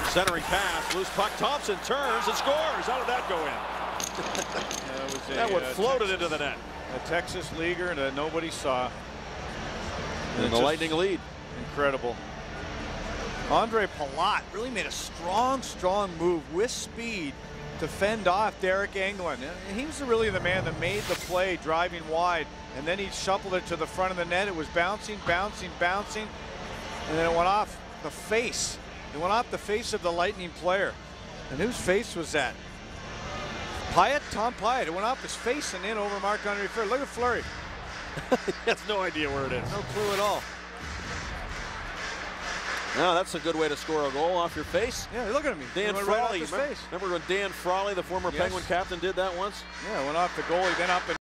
Centering pass, loose puck. Thompson turns and scores. How did that go in? That one floated into the net. A Texas leaguer that nobody saw. And the Lightning lead. Incredible. Andre Palat really made a strong move with speed to fend off Derek Engelland. He was really the man that made the play driving wide, and then he shuffled it to the front of the net. It was bouncing, and then it went off the face. It went off the face of the Lightning player. And whose face was that? Pyatt, Tom Pyatt. It went off his face and in over Marc-Andre Fleury. Look at Fleury. He has no idea where it is. No clue at all. No, that's a good way to score a goal off your face. Yeah, look at him. Dan Frawley. Remember when Dan Frawley, the former Penguin captain, did that once? Yeah, went off the goalie, then up and